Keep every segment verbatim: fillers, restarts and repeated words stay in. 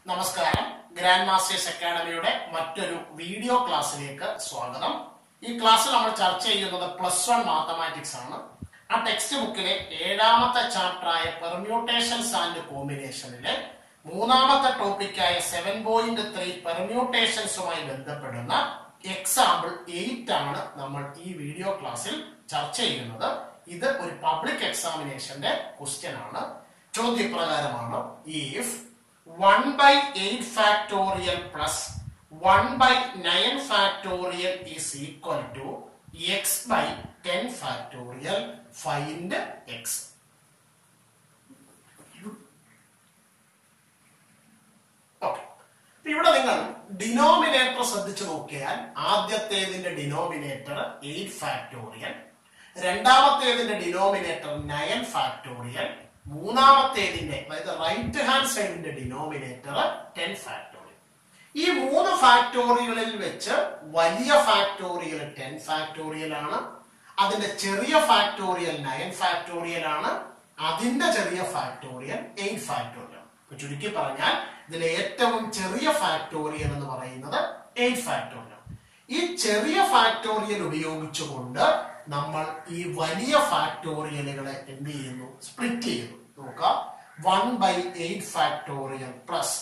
നമസ്കാരം. ഗ്രാൻഡ്മാസ്റ്റേഴ്സ് അക്കാഡമിയുടെ മറ്റൊരു വീഡിയോ ക്ലാസ്സിലേക്ക് സ്വാഗതം. ഈ ക്ലാസ്സിൽ നമ്മൾ ചർച്ച ചെയ്യുന്നത് പ്ലസ് വൺ മാത്തമാറ്റിക്സ് ആണ്. ആ ടെക്സ്റ്റ് ബുക്കിലെ ഏഴാമത്തെ ചാപ്റ്ററായ പെർമ്യൂട്ടേഷൻസ് ആൻഡ് കോമ്പിനേഷനിലെ മൂന്നാമത്തെ ടോപ്പിക്കായ സെവൻ പോയിന്റ് ത്രീ പെർമ്യൂട്ടേഷൻസുമായി ബന്ധപ്പെടുന്ന എക്സാമ്പിൾ എയ്റ്റ് ആണ് നമ്മൾ ഈ വീഡിയോ ക്ലാസ്സിൽ ചർച്ച ചെയ്യുന്നത്. ഇത് ഒരു പബ്ലിക് എക്സാമിനേഷന്റെ ക്വസ്റ്റ്യൻ ആണ്. ചോദ്യപ്രകാരമാണ്: if one by eight factorial plus one by nine factorial is equal to x by ten factorial, find x. Okay. ഇവിടെ നിങ്ങൾ ഡിനോമിനേറ്റർ ശ്രദ്ധിച്ചു നോക്കിയാൽ ആദ്യത്തേതിന്റെ ഡിനോമിനേറ്റർ എയ്റ്റ് ഫാക്ടോറിയൽ, രണ്ടാമത്തേതിന്റെ ഡിനോമിനേറ്റർ നയൻ ഫാക്ടോറിയൽ, മൂന്നാമത്തേതിന്റെ അതായത് റൈറ്റ് ഹാൻഡ് സൈഡിന്റെ ഡിനോമിനേറ്റർ ടെൻ ഫാക്ടോറിയൽ. ഈ മൂന്ന് ഫാക്ടോറിയലിൽ വെച്ച് വലിയ ഫാക്ടോറിയൽ ടെൻ ഫാക്ടോറിയൽ ആണ്, അതിന്റെ ചെറിയ ഫാക്ടോറിയൽ നയൻ ഫാക്ടോറിയൽ ആണ്, അതിന്റെ ചെറിയ ഫാക്ടോറിയൽ എയ്റ്റ് ഫാക്ടോറിയൽ ആണ്. ചുരുക്കി പറഞ്ഞാൽ ഇതിലെ ഏറ്റവും ചെറിയ ഫാക്ടോറിയൽ എന്ന് പറയുന്നത് എയ്റ്റ് ഫാക്ടോറിയൽ ആണ്. ഈ ചെറിയ ഫാക്ടോറിയൽ ഉപയോഗിച്ചുകൊണ്ട് നമ്മൾ ഈ വലിയ ഫാക്ടോറിയലുകളെ എന്ത് ചെയ്യുന്നു? സ്പ്ലിറ്റ് ചെയ്യുന്നു. നോക്കാം. One by eight factorial plus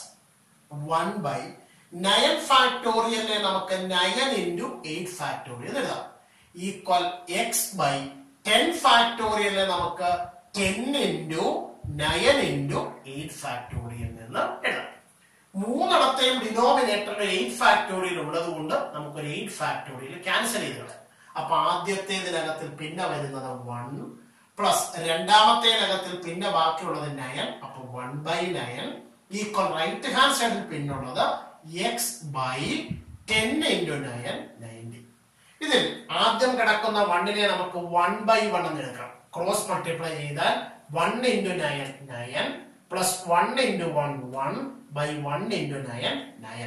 one by nine ഫാക്ടോറിയലിനെ നമുക്ക് നയൻ ഇൻറ്റു എയ്റ്റ് ഫാക്ടോറിയൽ എഴുതാം. ഈക്വൽ എക്സ് ബൈ ടെൻ ഫാക്ടോറിയലിനെ നമുക്ക് ten into nine into eight factorial നിന്ന് എഴുതാം. മൂന്നിടത്തെയും ഡിനോമിനേറ്ററിൽ എയ്റ്റ് ഫാക്ടോറിയൽ ഉള്ളത് കൊണ്ട് നമുക്കൊരു എയ്റ്റ് ഫാക്ടോറിയൽ ക്യാൻസൽ ചെയ്ത്. അപ്പൊ ആദ്യത്തേതിനകത്തിൽ പിന്നെ വരുന്നത് വൺ പ്ലസ് രണ്ടാമത്തേനകത്തിൽ പിന്നെ ബാക്കിയുള്ളത് നയൻ. അപ്പൊ one by nine equal right hand സൈഡിൽ പിന്നുള്ളത് x by ten into nine ninety. ഇതിൽ ആദ്യം കിടക്കുന്ന വണ്ണിനെ നമുക്ക് വൺ ബൈ വൺ എന്ന് എടുക്കാം. ക്രോസ് മൾട്ടിപ്ലൈ ചെയ്താൽ one into nine nine plus one into one one by one into nine nine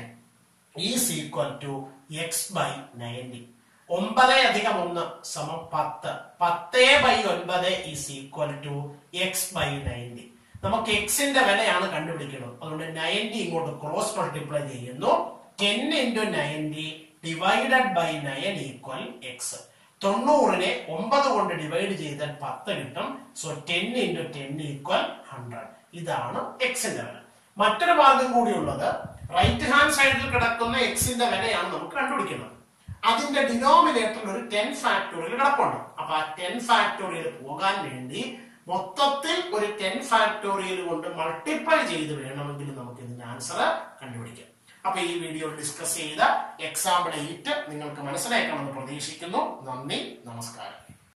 is equal to x by ninety. ഒമ്പത് അധികം ഒന്ന് സമം പത്ത്. പത്ത് ബൈ ഒൻപത് is equal to x by ninety. നമുക്ക് എക്സിന്റെ വിലയാണ് കണ്ടുപിടിക്കുന്നത്. അതുകൊണ്ട് നയൻറ്റി ഇങ്ങോട്ട് ക്രോസ് മൾട്ടിപ്ലൈ ചെയ്യുന്നു. Ten into ninety divided by nine equal x. തൊണ്ണൂറിനെ ഒമ്പത് കൊണ്ട് ഡിവൈഡ് ചെയ്താൽ പത്ത് കിട്ടും. So ten into ten equal hundred. ഇതാണ് എക്സിന്റെ വില. മറ്റൊരു മാർഗം കൂടിയുള്ളത്, റൈറ്റ് ഹാൻഡ് സൈഡിൽ കിടക്കുന്ന എക്സിന്റെ വിലയാണ് നമുക്ക് കണ്ടുപിടിക്കുന്നത്. അതിന്റെ ഡിനോമിനേറ്ററിൽ ഒരു ടെൻ ഫാക്ടോറിയൽ കിടപ്പുണ്ട്. അപ്പൊ ആ ടെൻ ഫാക്ടോറിയൽ പോകാൻ വേണ്ടി മൊത്തത്തിൽ ഒരു ടെൻ ഫാക്ടോറിയൽ കൊണ്ട് മൾട്ടിപ്ലൈ ചെയ്ത് വേണമെങ്കിൽ നമുക്ക് ഇതിന്റെ ആൻസർ കണ്ടുപിടിക്കാം. അപ്പൊ ഈ വീഡിയോ ഡിസ്കസ് ചെയ്ത എക്സാമ്പിൾ എയ്റ്റ് നിങ്ങൾക്ക് മനസ്സിലാക്കണമെന്ന് പ്രതീക്ഷിക്കുന്നു. നന്ദി, നമസ്കാരം.